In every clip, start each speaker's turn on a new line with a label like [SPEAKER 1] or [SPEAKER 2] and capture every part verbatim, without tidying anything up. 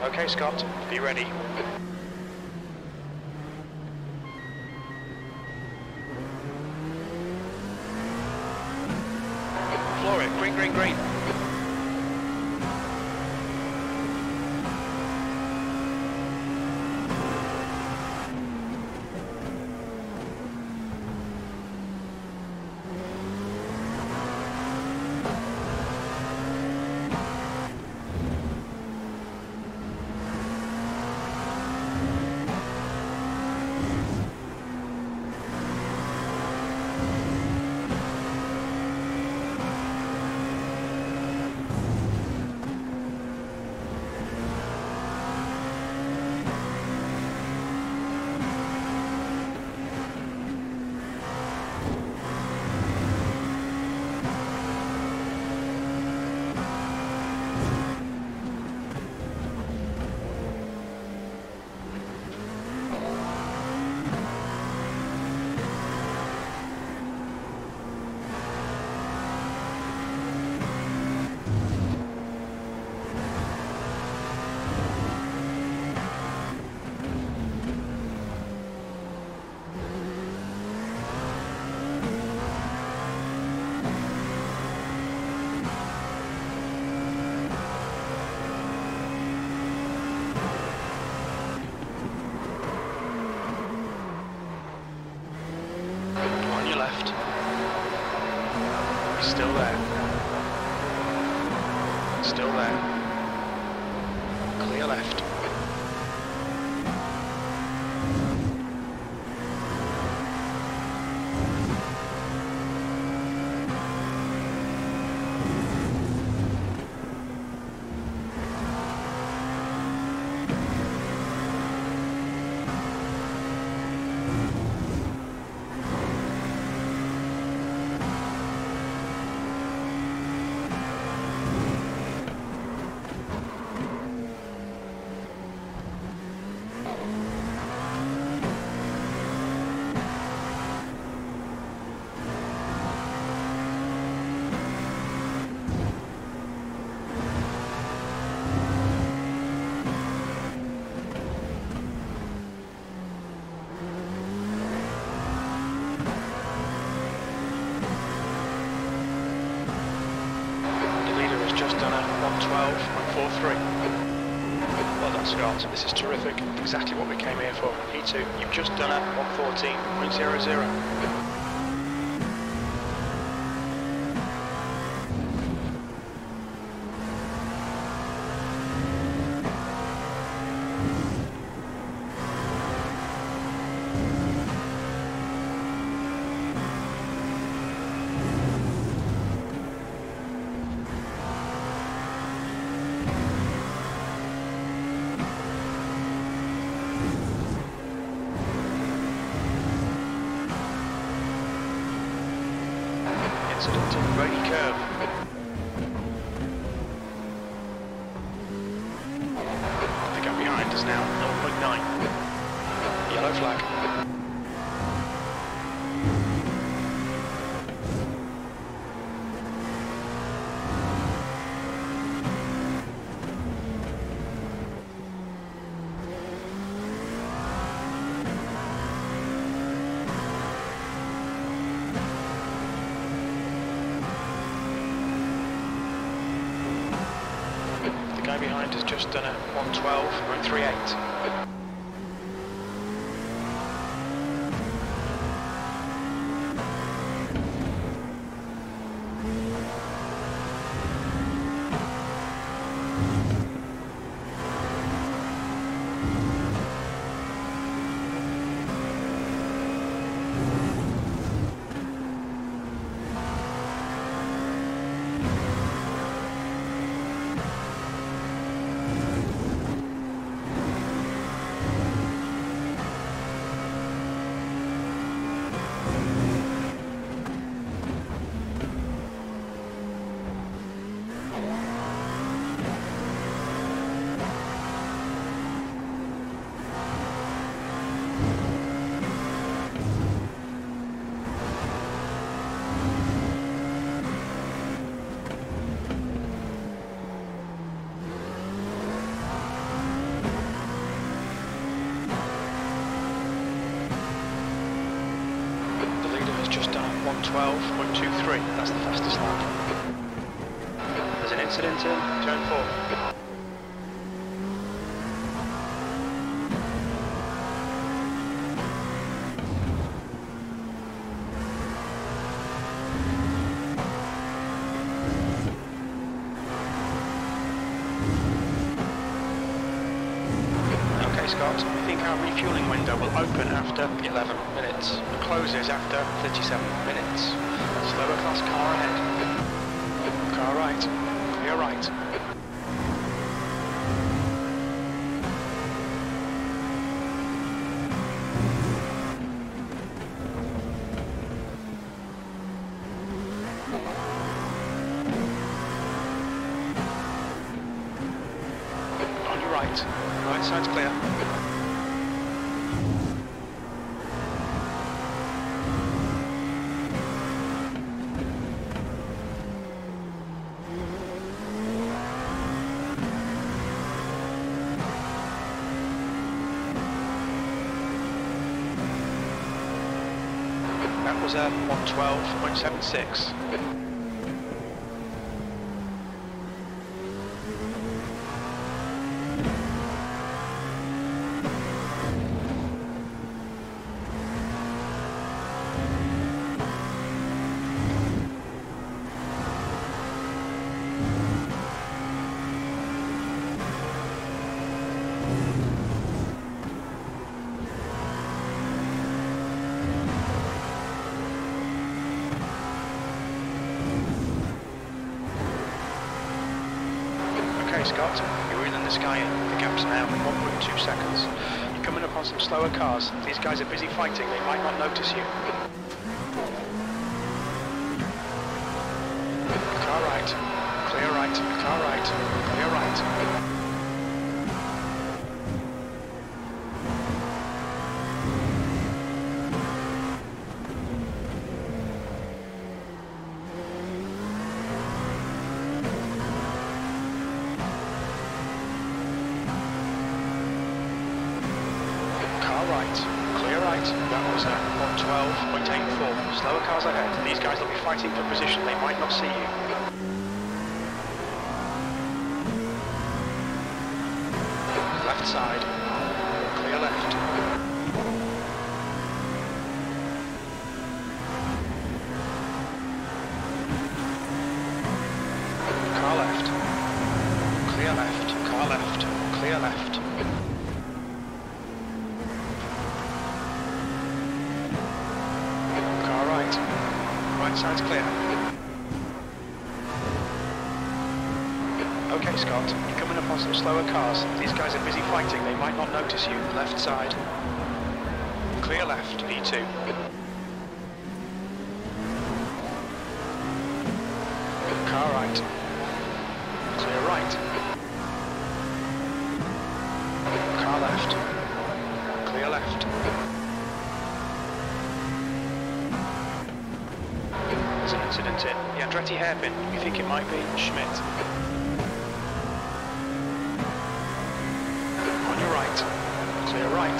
[SPEAKER 1] Okay, Scott, be ready. Floor it, green, green, green. Left. Still there. Still there. Clear left. one twelve point four three. Well done, Scott. This is terrific. Exactly what we came here for. P two, you've just done a one fourteen point zero zero. Incident, rainy curve. The gap behind is now zero point nine. Yellow flag. The guy behind has just done a one twelve point three eight. one twelve point two three. That's the fastest lap. There's an incident in turn four. Scott, we think our refuelling window will open after eleven minutes and closes after thirty-seven minutes. Slower class car ahead. Car right. Clear right. On your right. Right side's clear. That was a one twelve point seven six. Scott, you're wheeling this guy in. The gap's now one point two seconds. You're coming up on some slower cars. These guys are busy fighting. They might not notice you. Car right. Clear right. Car right. Clear right. Right, clear right, that was a one twelve point eight four, slower cars ahead, these guys will be fighting for position, they might not see you. Left side, clear left. Car left, clear left, car left, clear left. Right side's clear. Okay, Scott, you're coming up on some slower cars. These guys are busy fighting, they might not notice you. Left side. Clear left, V two. Car right. Clear right. Car left. Clear left. There's an incident in the Andretti hairpin. You think it might be Schmidt. On your right. Clear right.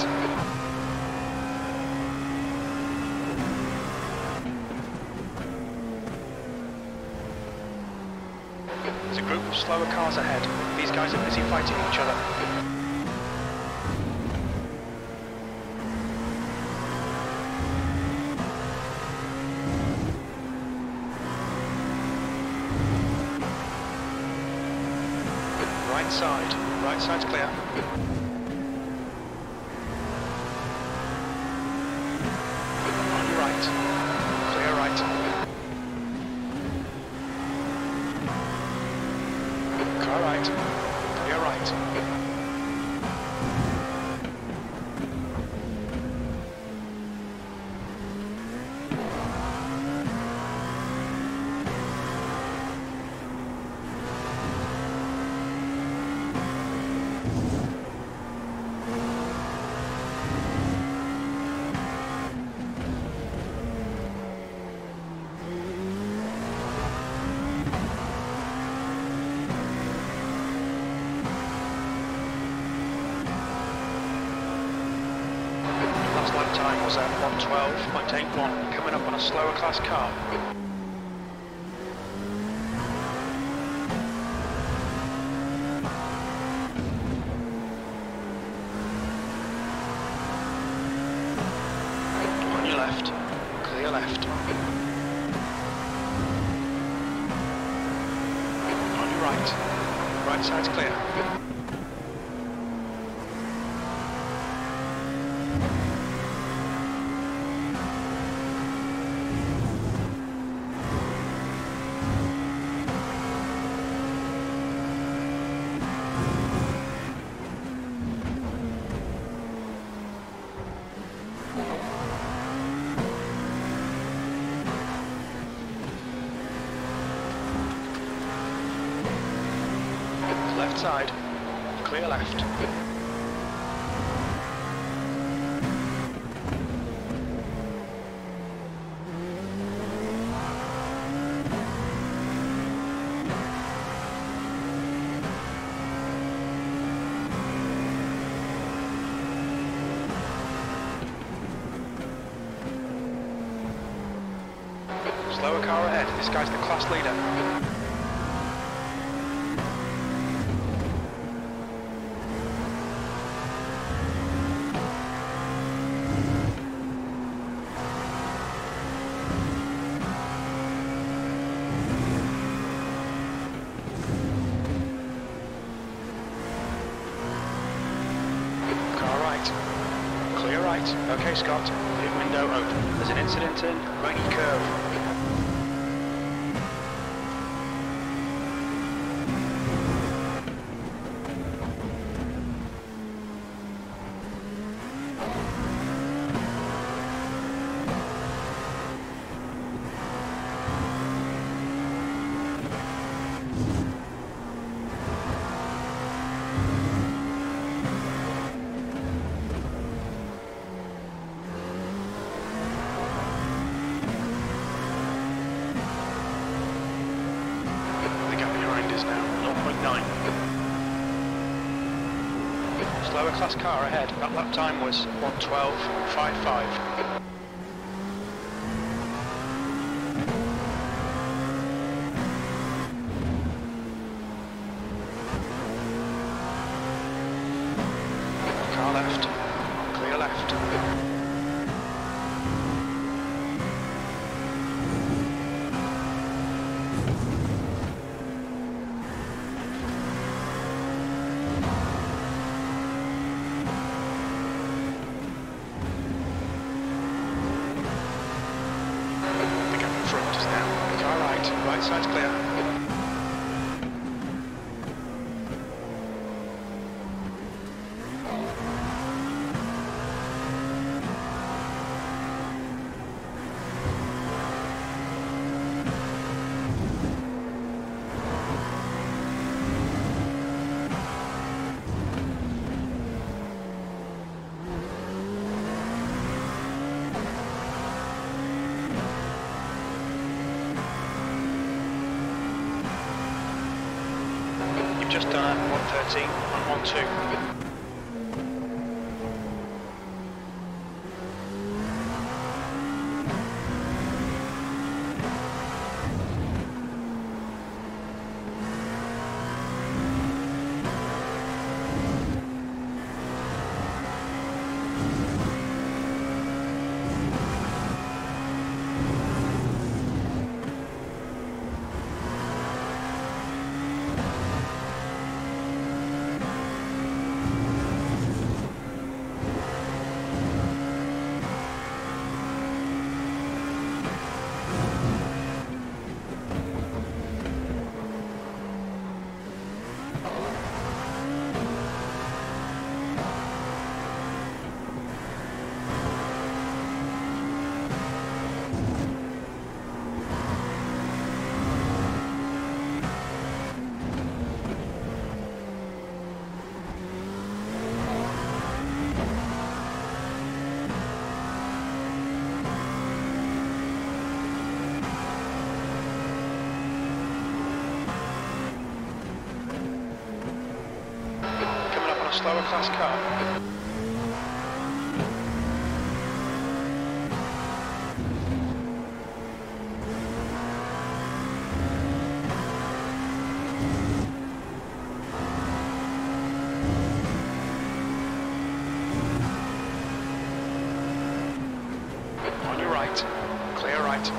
[SPEAKER 1] There's a group of slower cars ahead. These guys are busy fighting each other. Right side. Right side's clear. On your right. Clear right. Car right. Clear right. time was at one twelve point eight one, coming up on a slower class car. On your left, clear left. On your right, right side's clear. Left side, clear left. Slower car ahead, this guy's the class leader. Clear right. Okay, Scott. Pit window open. There's an incident in Rainy Curve. Slower class car ahead. That lap time was one twelve point five five. Car left. Clear left. Right side's clear. Just done at one thirteen on one two. Slower class car. right.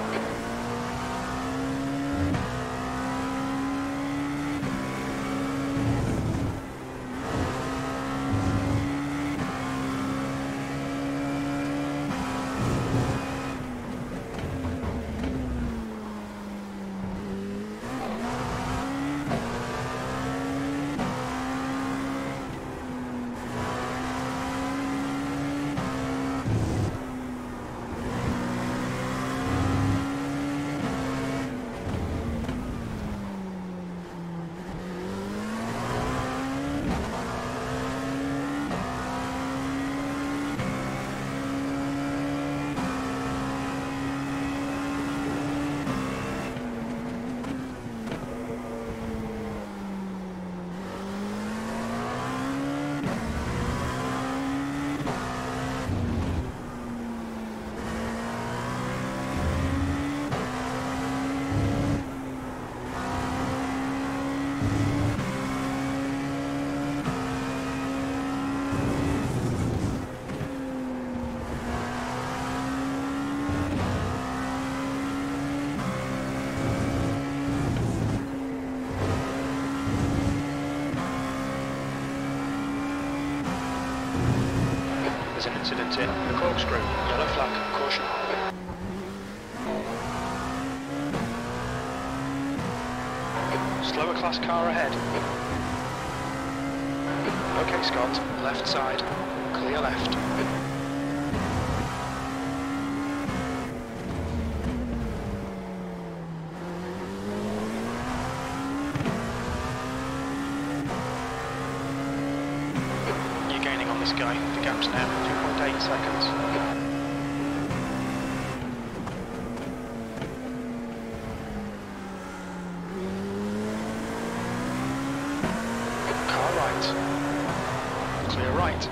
[SPEAKER 1] There's an incident in the corkscrew. Yellow flag. Caution. Slower class car ahead. Okay, Scott. Left side. Clear left. You're gaining on this guy. The gap's now two point eight seconds. Car right. Clear right.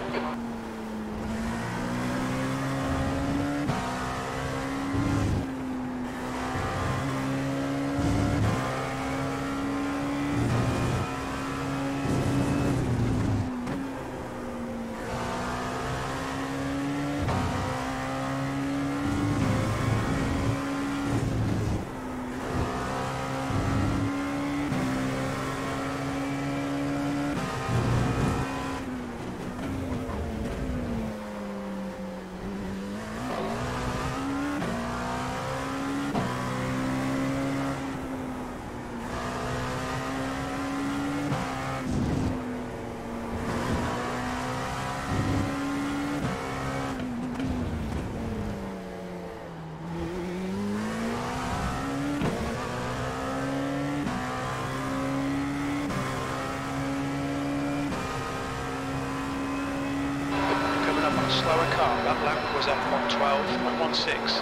[SPEAKER 1] Slower car, that lap was at one twelve point one six.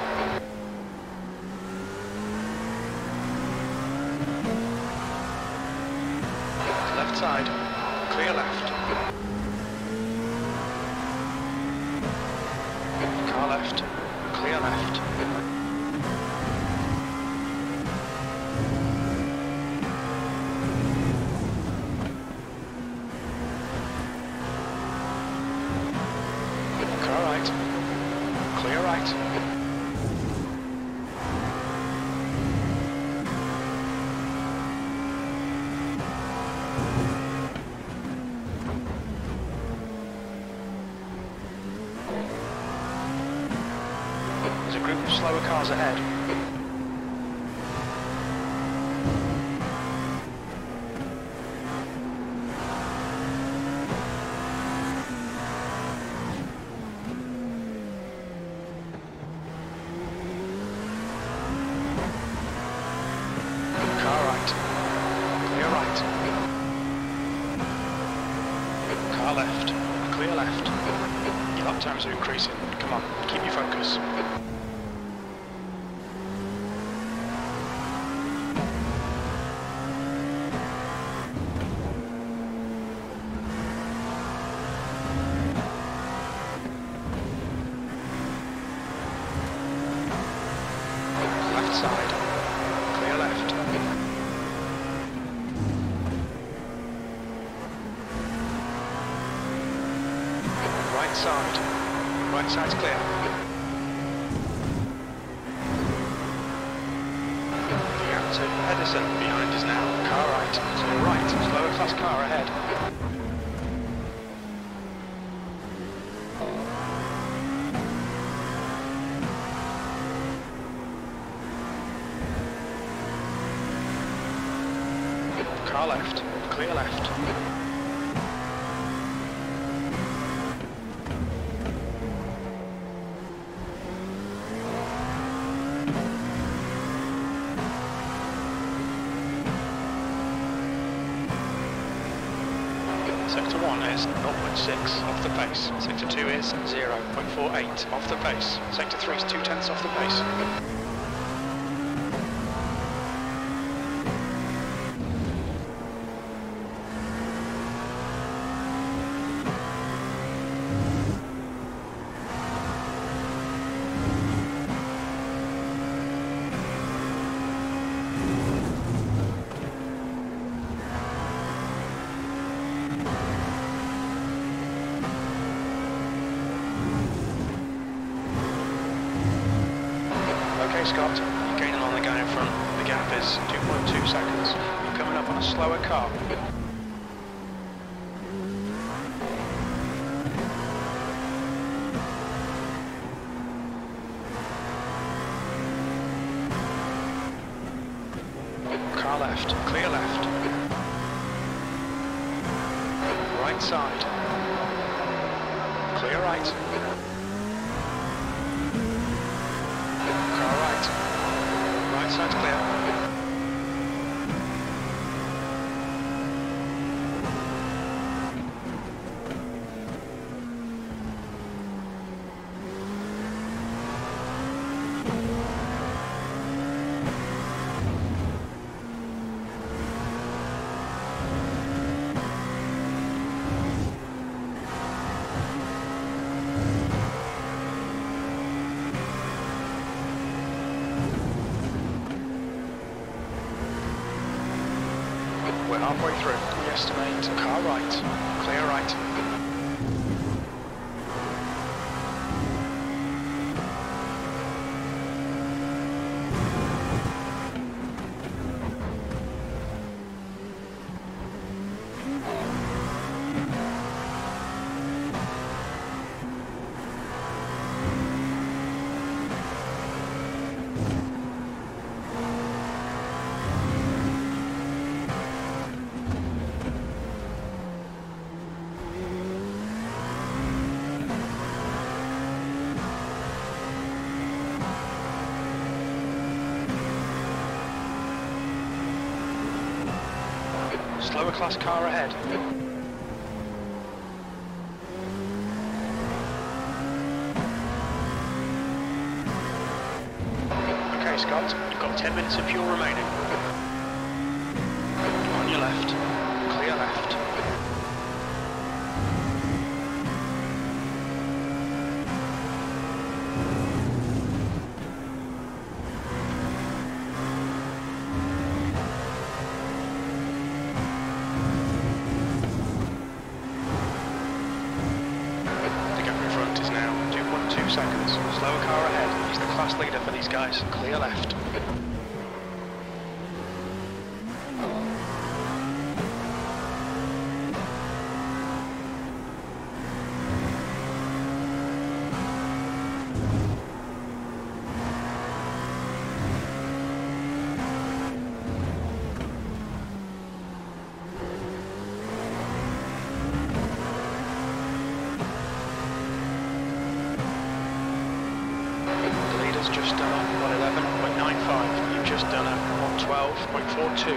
[SPEAKER 1] Left side, clear left. Car left, clear left. Clear right. There's a group of slower cars ahead. Car left, clear left. Your lap times are increasing. Come on, keep your focus. Left side, clear left. Right side. Right side's clear. Edison behind us now. Car right. To the right. Slower class car ahead. Car left. Clear left. Sector one is zero point six off the pace. Sector two is zero point four eight off the pace. Sector three is two tenths off the pace. Okay, Scott, you're gaining on the guy in front. The gap is two point two seconds. You're coming up on a slower car. Car left, clear left. Right side. Clear right. Right side's clear. We're halfway through. We estimate car right, clear right. Slower class car ahead. Okay, Scott, you've got ten minutes of fuel remaining. On your left, clear left. Seconds. Slower car ahead. He's the class leader for these guys. Clear left. Just done a one eleven point nine five. You've just done a one twelve point four two.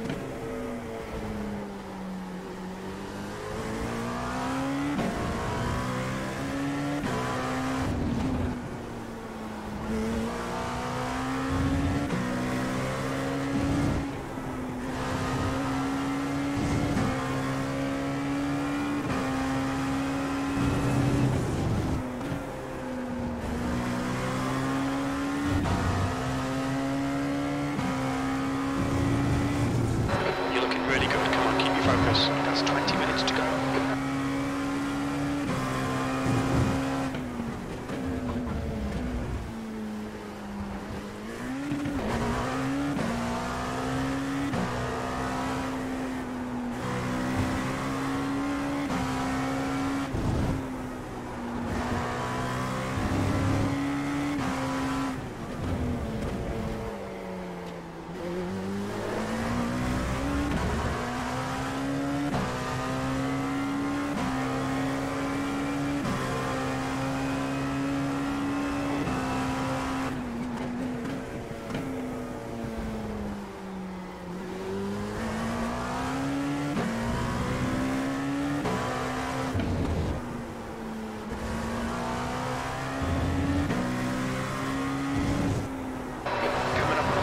[SPEAKER 1] Focus. That's twenty minutes to go.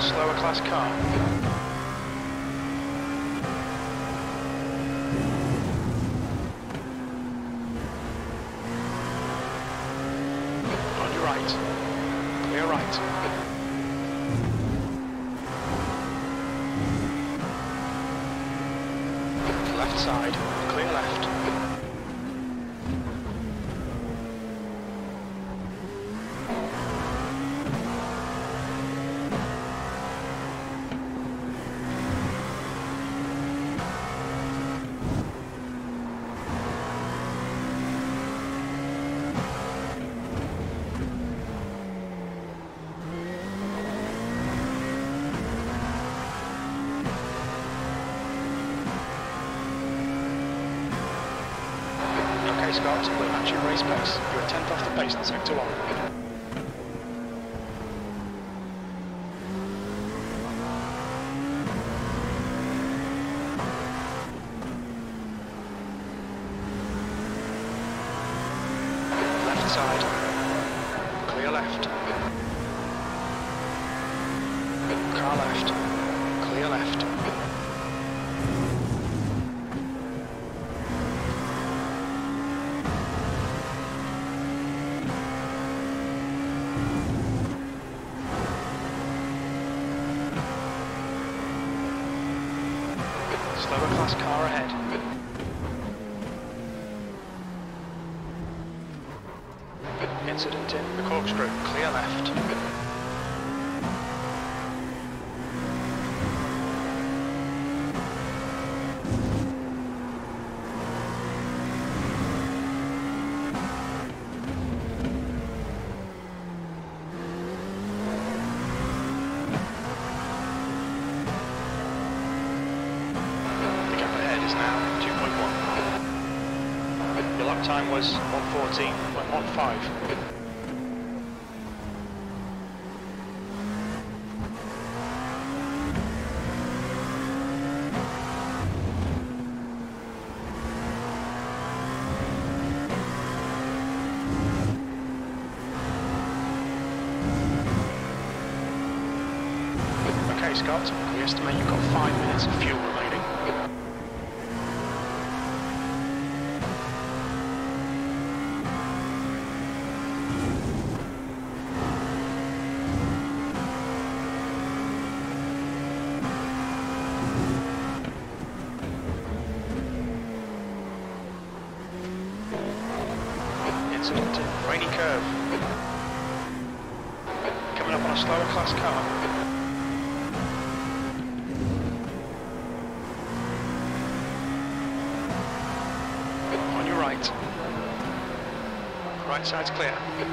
[SPEAKER 1] slower class car. On your right. Clear right. Left side. Clear left. Okay, Scott, we're matching race pace. You're a tenth off the pace in sector one. Left side. Clear left. Car left. Clear left. Slower class car ahead. Incident in the corkscrew. Clear left. Your lap time was one fourteen point one five. Okay, Scott, we estimate you've got five minutes of fuel remaining. Incident in rainy curve. Coming up on a slower class car. On your right. Right side's clear.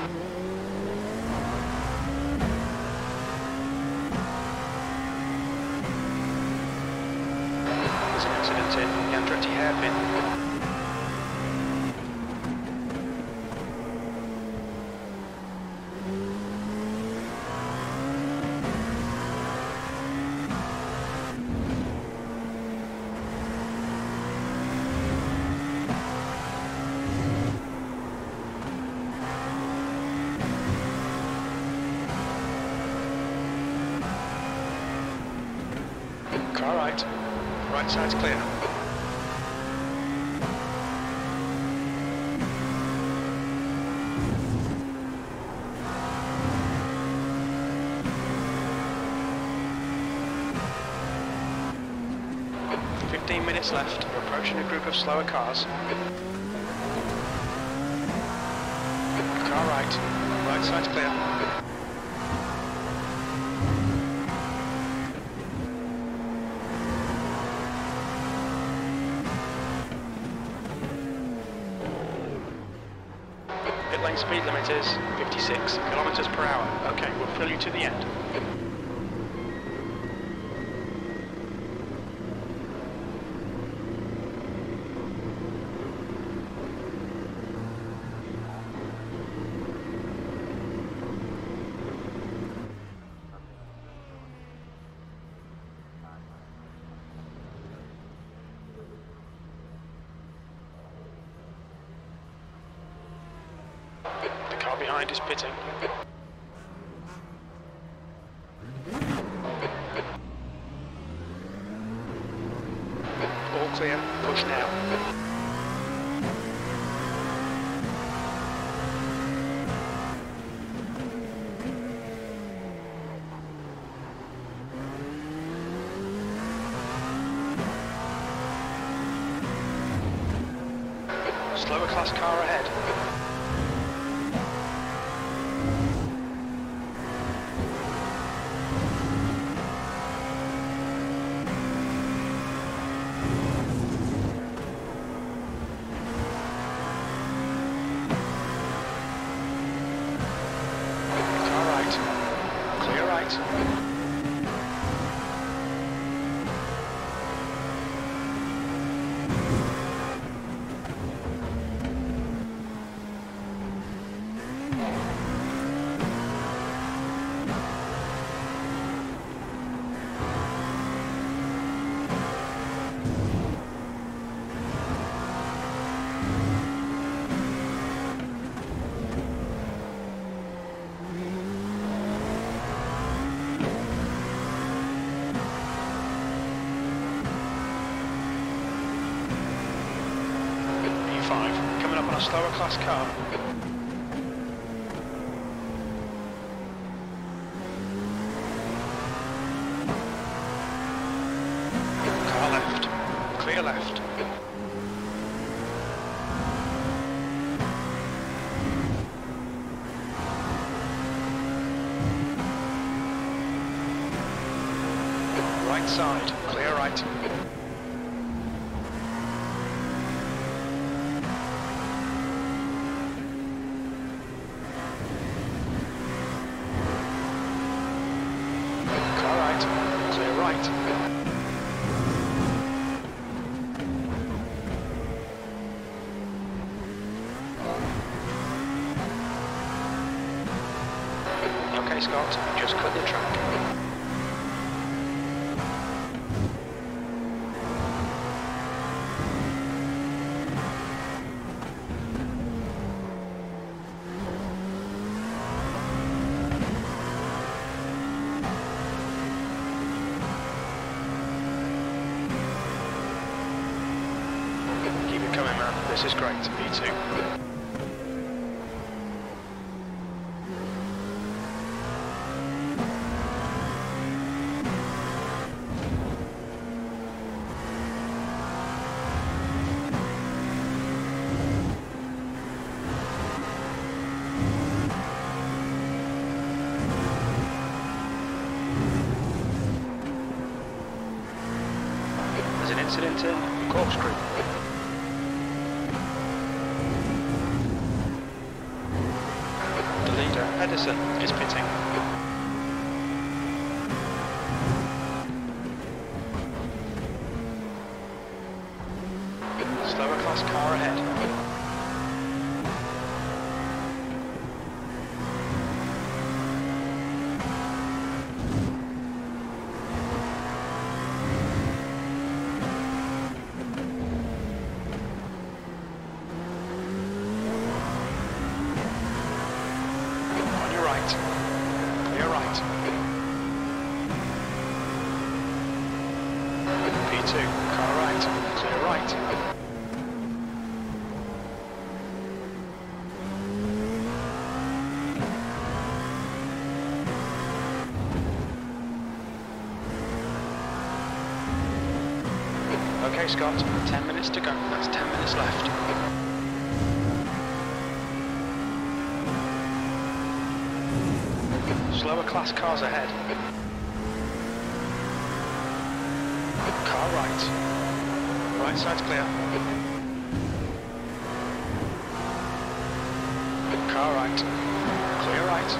[SPEAKER 1] There's an incident in the Andretti hairpin. Car right. Right side's clear. Fifteen minutes left. We're approaching a group of slower cars. Car right. Right side's clear. Pit lane speed limit is fifty-six kilometers per hour. Okay, we'll fill you to the end. The car behind is pitting. clear, push now. Slower class car ahead. Car right. Clear right. P five, coming up on a slower class car. Car left, clear left. Right side, clear right. Car right, clear right. Okay, Scott, just cut the track. Keep it coming, man. This is great. P two. There's an incident in corkscrew. The leader, Edison, is pitting. Slower class car ahead. Right. Clear right. P two, car right, clear right. Okay, Scott, ten minutes to go. That's ten minutes left. Slower class cars ahead. Car right. Right side's clear. Car right. Clear right.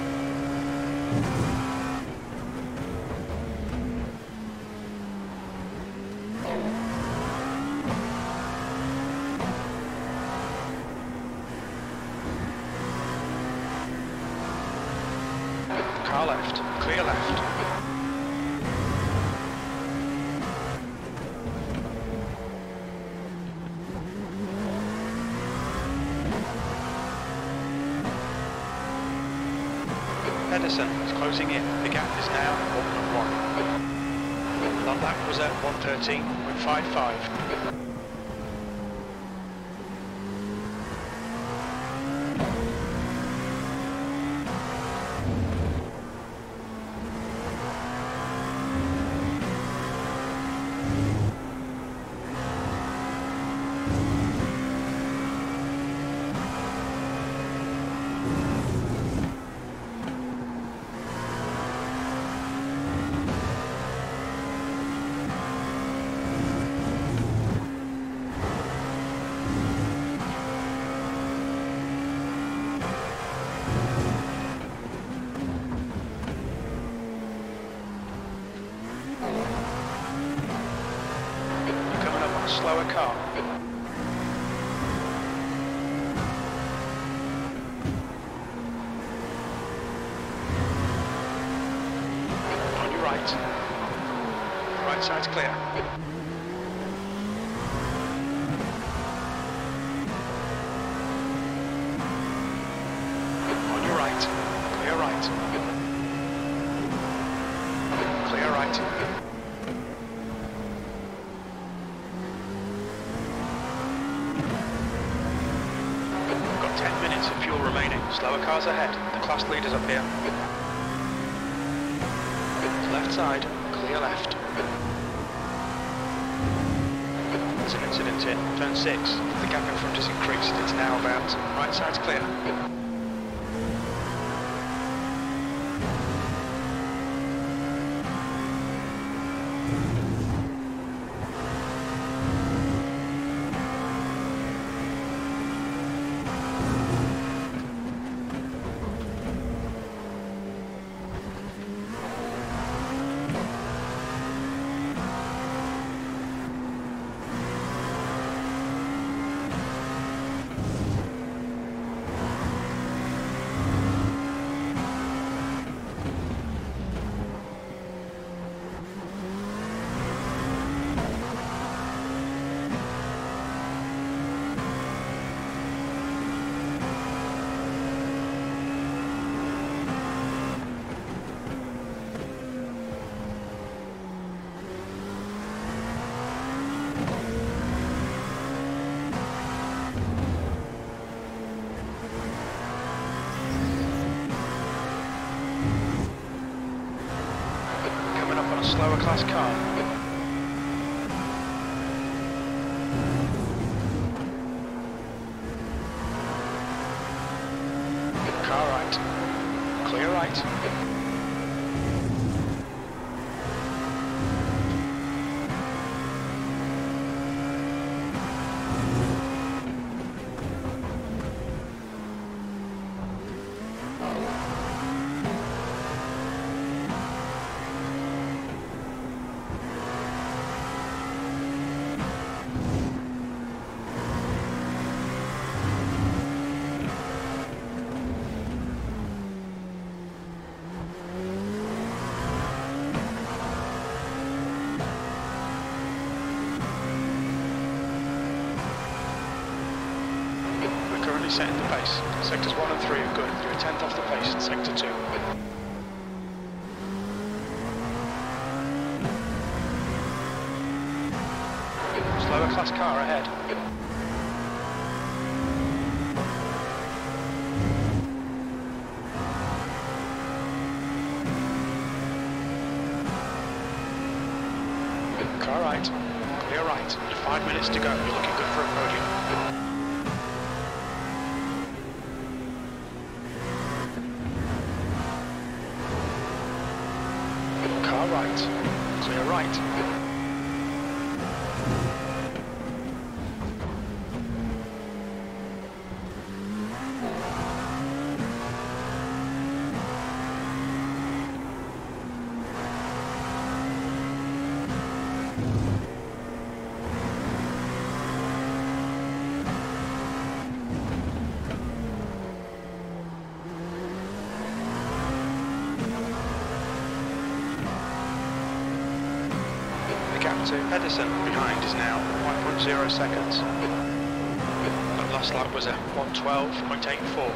[SPEAKER 1] Car left, clear left. Edison is closing in. The gap is now one point one. That lap was at one thirteen point five five. Slower car. On your right. Right side's clear. On your right. Clear right. Clear right. ten minutes of fuel remaining. Slower cars ahead. The class leaders up here. Left side. Clear left. There's an incident here. Turn six. The gap in front has increased. It's now about. Right side's clear. Slower class car. Car right. Clear right. Setting the pace. Sectors one and three are good. You're a tenth off the pace in sector two. Slower class car ahead. Car right. Clear right. Five minutes to go. You're looking good for a podium. Car right. Clear right. Gap to Edison behind is now one point zero seconds. That last lap was at one twelve point eight four.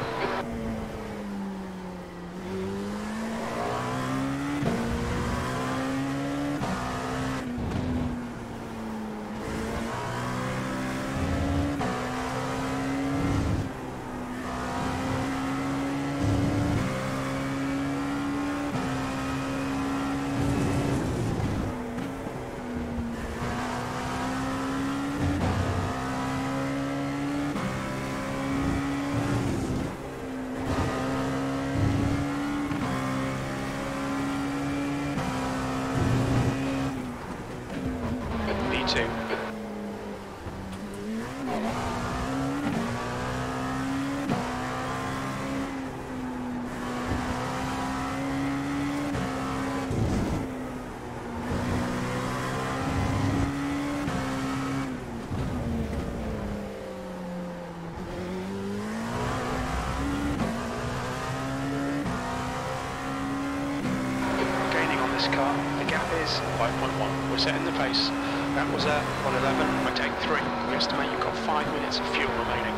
[SPEAKER 1] this car, the gap is five point one. We're setting the pace. That was a one eleven point eight three. We estimate you've got five minutes of fuel remaining.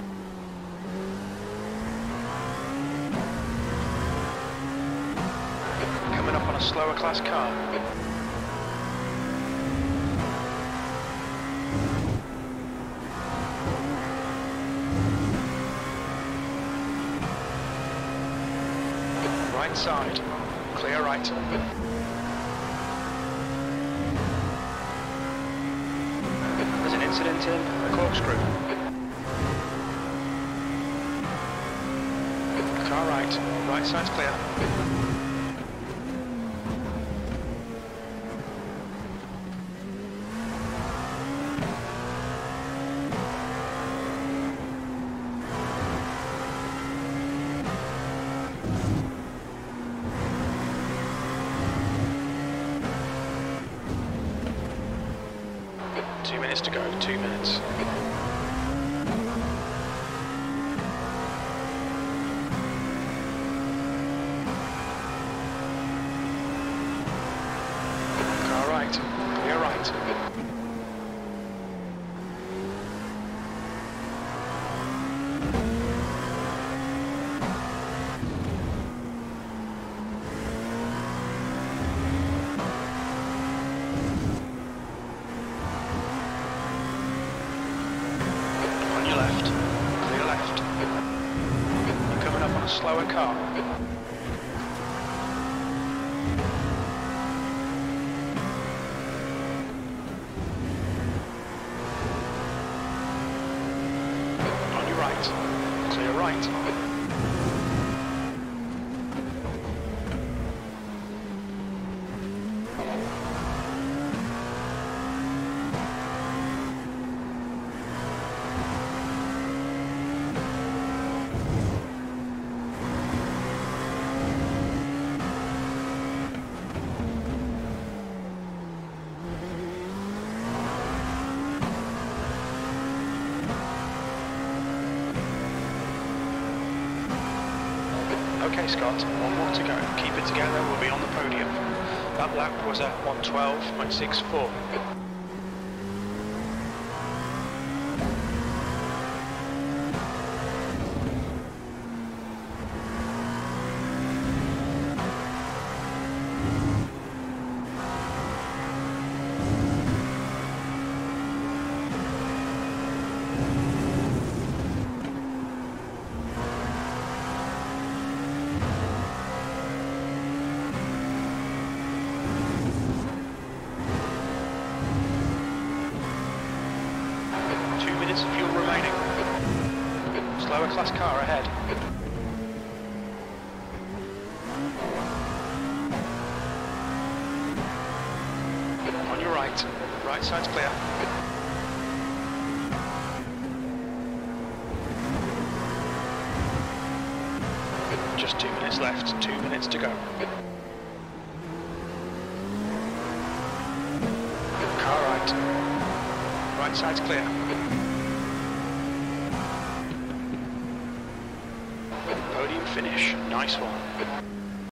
[SPEAKER 1] Coming up on a slower class car. Right side, clear right. There's an incident in a corkscrew. Car right, right side's clear. Two minutes to go, two minutes. Car right, clear right. Left, clear left. You're coming up on a slower car. On your right, clear right. Okay, Scott, one more to go. Keep it together, we'll be on the podium. That lap was a one twelve point six four. Minutes of fuel remaining. Slower class car ahead. On your right. Right side's clear. Just two minutes left. Two minutes to go. Car right. Right side's clear. Podium finish, nice one.